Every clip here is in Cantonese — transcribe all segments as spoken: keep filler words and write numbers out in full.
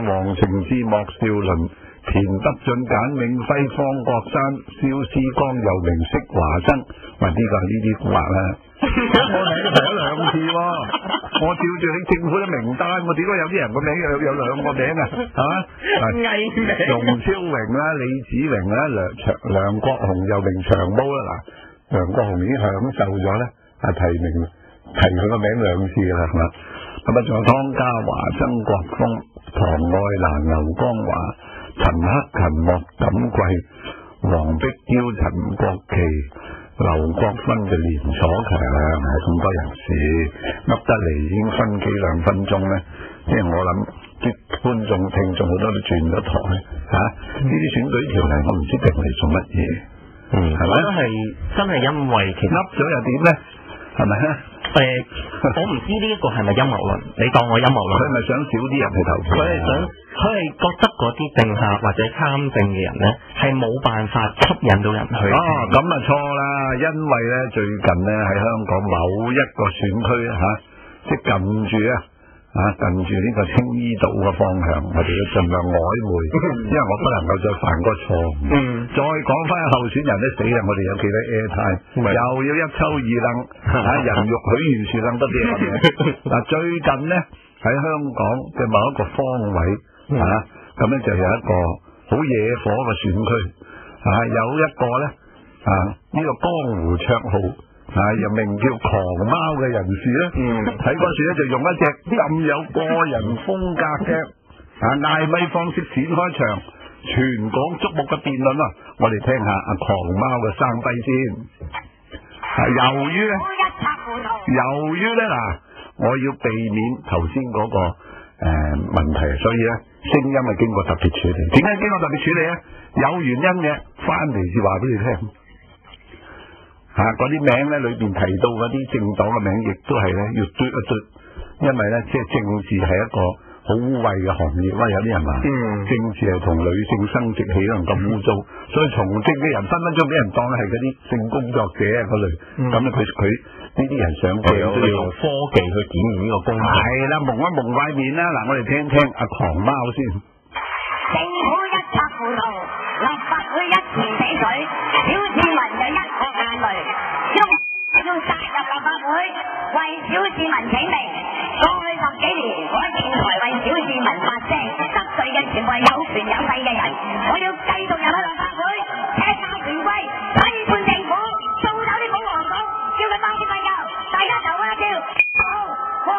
黃成智、莫少麟、田德俊、簡永輝、方國山、蕭思光、尤明、釋華生，喂，呢個係呢啲古惑啦。我名都提咗兩次喎，我照住你政府嘅名單，我點解有啲人個名有有兩個名啊？係嘛？ 藝名。 容超榮啦、李子榮啦、梁長梁國雄、尤明長毛啦，嗱，梁國雄已經享受咗咧，係提名提佢個名兩次㗎啦，係嘛？咁啊，仲有湯家驊、曾國鋒、唐愛蘭、劉江華、陳克勤、莫錦貴、黃碧嬌、陳國旗、劉國勳嘅連鎖強，係咁多人士噏得嚟已經分幾兩分鐘咧，即係我諗啲觀眾聽眾好多都轉咗台嚇，呢啲選舉條例我唔知定嚟做乜嘢，嗯，係咪？ 都係真係因為其實噏咗又點咧？係咪啊？ 誒，我唔知呢一個係咪陰謀論，你當我陰謀論？ 佢係咪想少啲人去投票？ 佢係想，佢係覺得嗰啲政客或者參政嘅人咧，係冇辦法吸引到人去。 哦，咁啊錯啦，因為咧最近咧喺香港某一個選區嚇，即係近住啊嚇近住呢個青衣島嘅方向，我哋要盡量曖昧，因為我不能夠再犯個錯誤。嗯。再講翻候選人咧死啦，我哋有幾多 airtime，又要一抽二楞嚇，人肉許願樹楞得啲咁嘅。嗱，最近咧喺香港嘅某一個方位嚇，咁咧就有一個好野火嘅選區嚇，有一個咧啊呢個江湖綽號。啊！又名叫狂貓嘅人士咧，睇嗰時咧就用一隻咁有個人風格嘅啊嗌咪方式展開場全港矚目嘅辯論啊！我哋聽下阿狂貓嘅生低先。啊，由於咧，由於咧嗱，我要避免頭先嗰個誒、呃、問題，所以咧聲音係經過特別處理。點解經過特別處理咧？有原因嘅，翻嚟至話俾你聽。吓，嗰啲名咧裏邊提到嗰啲政黨嘅名，亦都係咧要嘟一嘟，因為咧即係政治係一個好污穢嘅行業啦。有啲人話，嗯，政治係同女性生殖器可能咁污糟，所以從政嘅人分分鐘俾人當係嗰啲性工作者啊嗰類。咁咧佢佢呢啲人上鏡都要用科技去檢驗呢個工作。係啦，蒙一蒙塊面啦。嗱，我哋聽聽阿狂貓先。 政府一塌糊塗，立法會一池死水，小市民就一殼眼淚，要要殺入立法會為小市民請命。過去十幾年，我喺電台為小市民發聲，得罪嘅全部係有權有勢嘅人。我要繼續入去立法會，赤下權威，批判政府，掃走啲保皇黨，叫佢包啲瞓覺，大家投一票。好，我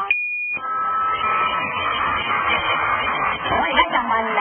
我而家就問你。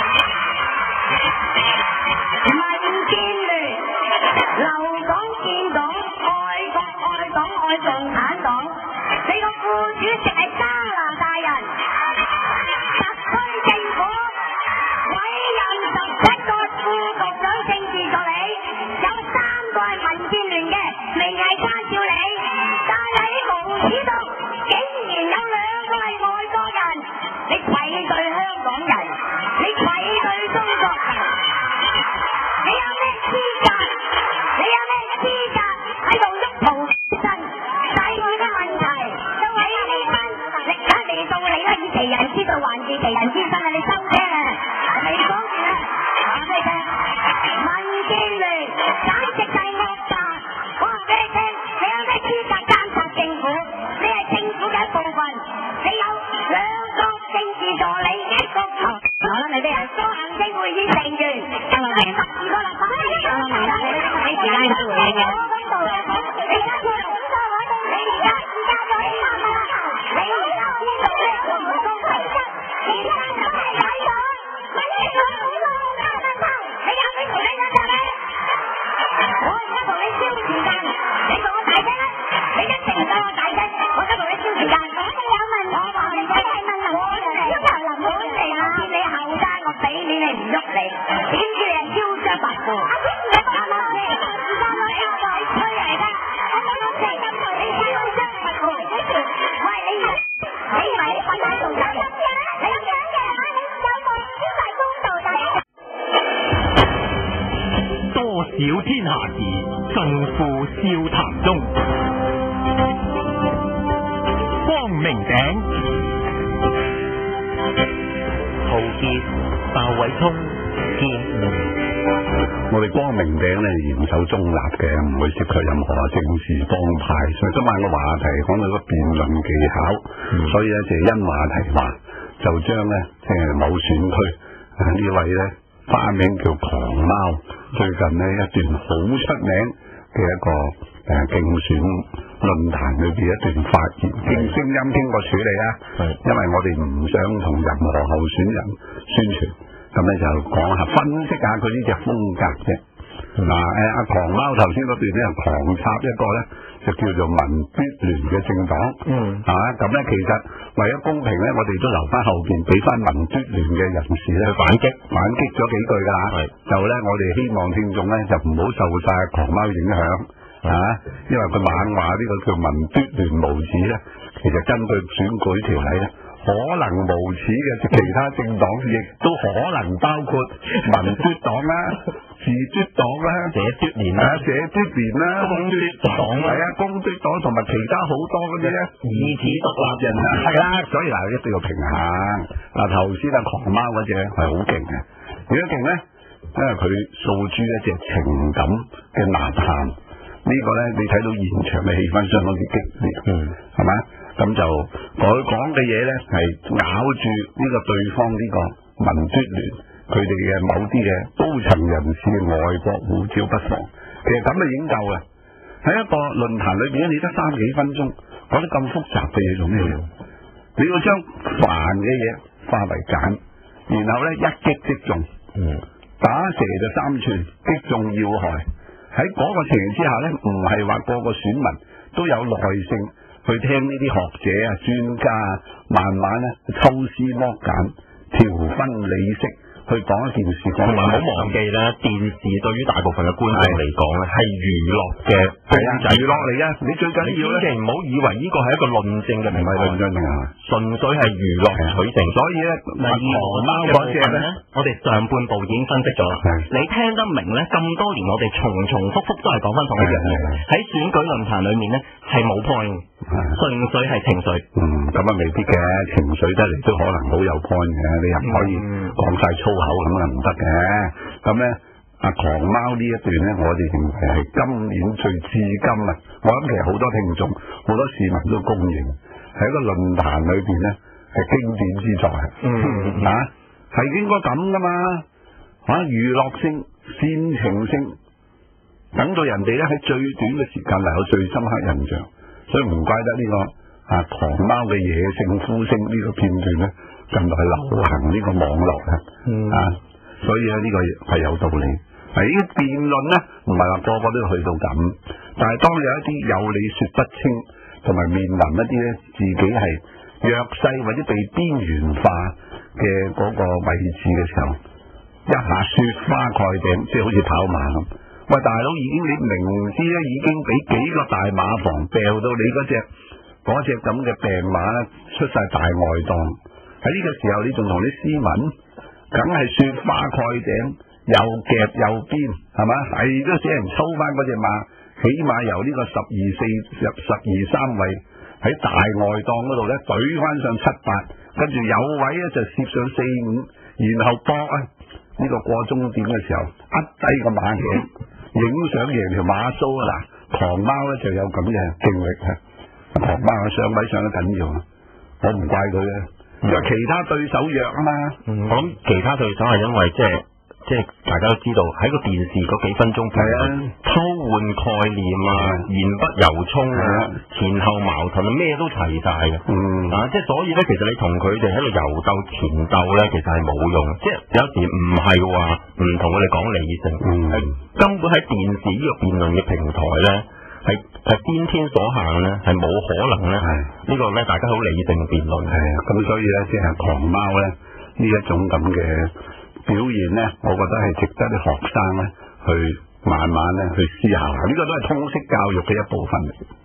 民建聯、留港建港、愛國愛黨愛共產黨，你個副主席係加拿大人，特區政府委任十七個副局長政治助理，有三個係民建聯嘅，明係參照你，但係你無恥到竟然有兩個係外國人，你愧對香港人，你愧對中國人。你有咩資格？你有咩資格喺度喐毛身？仔女嘅問題都喺呢班力打地道理啦，以其人之道還治其人之身啊！你收聲啊！未講完啊！話俾你聽，民建聯簡直係惡霸！我話俾你聽，你有咩資格監察政府？你係政府嘅一部分，你有兩個政治助理，一個頭。好啦，你哋係個行政會議成員，就係十二個立法會議員。我明啦，你俾時間佢回應嘅。我講到啦，你而家佢講錯話，你而家而家就起碼啦，你而家呢度咧都唔公平，其他人都係睇咗，咪呢個好咯，啱唔啱？你有邊條理得㗎咧？我而家同你消時間，你同我大聲啦，你一定對我大聲，我而家同你消時間。我哋有問題，我話你真係問題，我哋要求林好地啊！你後生，我俾面你唔喐你，點知你係囂張跋扈？阿姐唔係講我哋，而家我哋係吹嚟㗎，我講我哋咁耐，你囂張跋扈，喂你，你以為你瞓喺度就係？你咁樣嘅，你有冇先係公道仔？ 多少天下事，盡付笑談中。光明頂。 陶傑、鮑偉聰、劍門。 我哋光明頂咧嚴守中立嘅，唔會涉及任何政治幫派。所以今晚個話題講到個辯論技巧，嗯、所以咧就因話題話就將咧即係某選區啊呢位咧花名叫狂貓，最近呢一段好出名嘅一個誒競選論壇裏邊一段發言，經聲音經過處理啊，因為我哋唔想同任何候選人宣傳。咁咧就講下分析下佢呢隻風格啫。嗱、嗯，誒阿狂貓頭先嗰段咧狂插一個咧，就叫做民必聯嘅政黨。嗯，係嘛？咁咧其實為咗公平咧，我哋都留翻後邊俾翻民必聯嘅人士咧去反擊，反擊咗幾句㗎啦。係，就咧我哋希望聽眾咧就唔好受晒狂貓影響，啊，因為佢猛話呢個叫民必聯無恥咧，其實根據選舉條例咧。可能無恥嘅其他政黨，亦都可能包括民嘟黨啦、自嘟黨啦、社嘟聯啦、社嘟聯啦、公嘟黨係啊、公嘟黨同埋其他好多嗰啲咧，以此獨立人啊，係啦，所以嗱一定要平衡。嗱頭先啊狂貓嗰隻係好勁嘅，點解勁咧？因為佢訴諸一隻情感嘅吶喊，呢個咧你睇到現場嘅氣氛相當之激烈，嗯，係咪？咁就佢講嘅嘢咧，係咬住呢個對方呢個民嘟聯佢哋嘅某啲嘅高層人士嘅外國護照不妨，其實咁就已經夠啦。喺一個論壇裏邊咧，你得三幾分鐘講得咁複雜嘅嘢做咩用？你要將煩嘅嘢化為簡，然後咧一擊即中，嗯，打蛇就三寸，擊中要害。喺嗰個情形之下咧，唔係話個個選民都有耐性。去聽呢啲學者啊、專家啊，慢慢咧抽絲剝繭、調分理析去講一件事。同埋唔好忘記咧，電視對於大部分嘅觀眾嚟講咧，係娛樂嘅，係啊，娛樂嚟啊！你最緊要咧，千祈唔好以為呢個係一個論證嘅平台，唔係論證啊，純粹係娛樂取勝。所以咧，狂貓嗰隻咧，我哋上半部已經分析咗啦。你聽得明咧？咁多年我哋重重複複都係講翻同一樣嘢。喺選舉論壇裏面咧，係冇 point。純粹係情緒，嗯，咁啊未必嘅，情緒得嚟都可能好有 point 嘅，你又唔可以講晒粗口咁啊唔得嘅。咁咧，阿狂貓呢一段咧，我哋認為係今年最至今啊，我諗其實好多聽眾、好多市民都公認，喺一個論壇裏邊咧係經典之作啊，嗯，啊，係應該咁噶嘛，啊，娛樂性、煽情性，等到人哋咧喺最短嘅時間嚟有最深刻印象。所以唔怪得呢、這個啊狂貓嘅野性呼聲呢個片段咧，近來流行呢個網絡啊，嗯、啊，所以咧呢個係有道理。係呢個辯論咧，唔係話個個都要去到咁，但係當有一啲有理說不清，同埋面臨一啲咧自己係弱勢或者被邊緣化嘅嗰個位置嘅時候，一下雪花蓋頂，即係好似跑馬咁。喂，大佬，已經你明知咧，已經俾幾個大馬房掉到你嗰隻嗰隻咁嘅病馬咧出晒大外檔，喺呢個時候你仲同啲斯文，梗係雪花蓋頂，又夾又邊，係嘛？係都使人抽翻嗰隻馬，起碼由呢個十二四十十二三位喺大外檔嗰度咧懟翻上七八，跟住有位咧就攝上四五，然後搏啊！呢個過終點嘅時候，呃低個馬頸，影相贏條馬須啊！嗱，狂貓咧就有咁嘅經歷啊！狂貓嘅上位上得緊要，我唔怪佢嘅，因為其他對手弱啊嘛。嗯、我諗其他對手係因為即係即係大家都知道喺個電視嗰幾分鐘，係啊，偷換概念啊，言不由衷啊，前後矛盾啊，咩都齊晒嘅。嗯，啊，即係所以咧，其實你同佢哋喺度遊鬥前鬥咧，其實係冇用。即係有時唔係話唔同佢哋講理性，嗯，係根本喺電視呢個辯論嘅平台咧，係係先天所限咧，係冇可能咧。係呢個咧，大家好理性嘅辯論。係啊，咁所以咧，即係狂貓咧呢一種咁嘅表現咧，我覺得係值得啲學生咧去慢慢咧去思考下，呢個都係通識教育嘅一部分嚟。